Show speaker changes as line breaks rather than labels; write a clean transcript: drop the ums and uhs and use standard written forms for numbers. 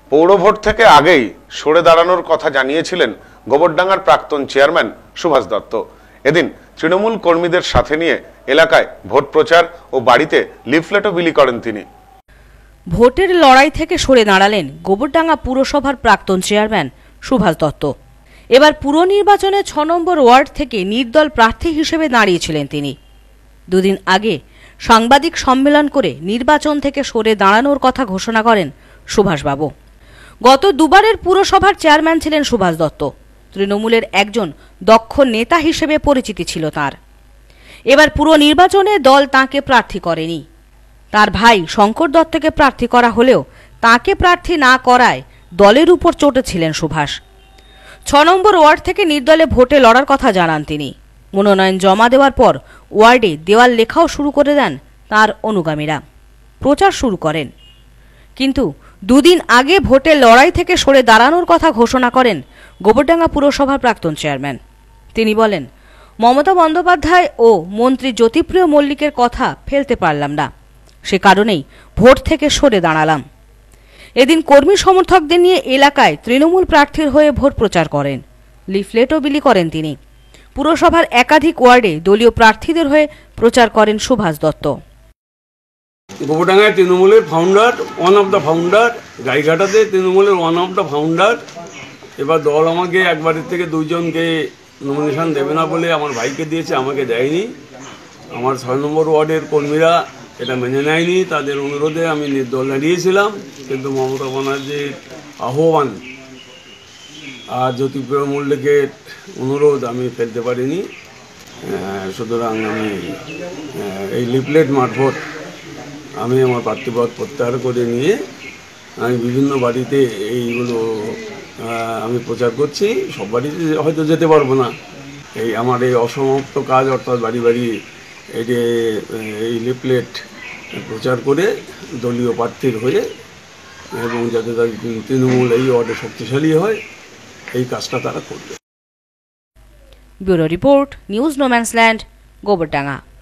পৌরভোট থেকে আগেই সরে দাঁড়ানোর কথা জানিয়েছিলেন গোবরডাঙ্গার প্রাক্তন চেয়ারম্যান সুভাষ দত্ত। এদিন তৃণমূল কর্মীদের সাথে নিয়ে এলাকায় ভোট প্রচার ও বাড়িতে লিফলেটও বিলি করেন তিনি।
ভোটের লড়াই থেকে সরে দাঁড়ালেন গোবরডাঙ্গা পুরসভার প্রাক্তন চেয়ারম্যান সুভাষ দত্ত। এবার পুর নির্বাচনে ৬ নম্বর ওয়ার্ড থেকে নির্দল প্রার্থী হিসেবে দাঁড়িয়েছিলেন তিনি। দুদিন আগে সাংবাদিক সম্মেলন করে নির্বাচন থেকে সরে দাঁড়ানোর কথা ঘোষণা করেন সুভাষবাবু। গত দুবারের পুরসভার চেয়ারম্যান ছিলেন সুভাষ দত্ত। তৃণমূলের একজন দক্ষ নেতা হিসেবে পরিচিতি ছিল তার। এবার পুর নির্বাচনে দল তাঁকে প্রার্থী করেনি। তার ভাই শঙ্কর দত্তকে প্রার্থী করা হলেও তাঁকে প্রার্থী না করায় দলের উপর চটেছিলেন সুভাষ। ৬ নম্বর ওয়ার্ড থেকে নির্দলে ভোটে লড়ার কথা জানান তিনি। মনোনয়ন জমা দেওয়ার পর ওয়ার্ডে দেওয়াল লেখাও শুরু করে দেন তার অনুগামীরা। প্রচার শুরু করেন। কিন্তু দুদিন আগে ভোটের লড়াই থেকে সরে দাঁড়ানোর কথা ঘোষণা করেন গোবরডাঙ্গা পুরসভার প্রাক্তন চেয়ারম্যান। তিনি বলেন, মমতা বন্দ্যোপাধ্যায় ও মন্ত্রী জ্যোতিপ্রিয় মল্লিকের কথা ফেলতে পারলাম না, সে কারণেই ভোট থেকে সরে দাঁড়ালাম। এদিন কর্মী সমর্থকদের নিয়ে এলাকায় তৃণমূল প্রার্থীর হয়ে ভোট প্রচার করেন। লিফলেটও বিলি করেন তিনি। পুরসভার একাধিক ওয়ার্ডে দলীয় প্রার্থীদের হয়ে প্রচার করেন সুভাষ দত্ত।
গোবরডাঙ্গায় তৃণমূলের founder, one of the founder, গাইঘাটাতে তৃণমূলের ওয়ান অফ দ্য ফাউন্ডার। এবার দল আমাকে একবারের থেকে দুইজনকে নমিনেশন দেবে না বলে আমার ভাইকে দিয়েছে, আমাকে দেয়নি। আমার ৬ নম্বর ওয়ার্ডের কর্মীরা এটা মেনে নেয়নি। তাদের অনুরোধে আমি নির্দল দাঁড়িয়েছিলাম, কিন্তু মমতা ব্যানার্জির আহ্বান আর জ্যোতিপ্রিয় মল্লিকের অনুরোধ আমি ফেলতে পারিনি। সুতরাং আমি এই লিফলেট মারফত আমি আমার প্রার্থীপদ প্রত্যাহার করে নিয়ে আমি বিভিন্ন বাড়িতে এইগুলো আমি প্রচার করছি। সব বাড়িতে হয়তো যেতে পারবো না। আমার এই অসমাপ্ত কাজ, অর্থাৎ বাড়ি বাড়ি এই লিফলেট প্রচার করে দলীয় প্রার্থীর হয়ে এবং যাতে তার তৃণমূল এই ওয়ার্ডে শক্তিশালী হয়, এই কাজটা তারা করবে।
Bureau report, news no man's land, Gobardanga.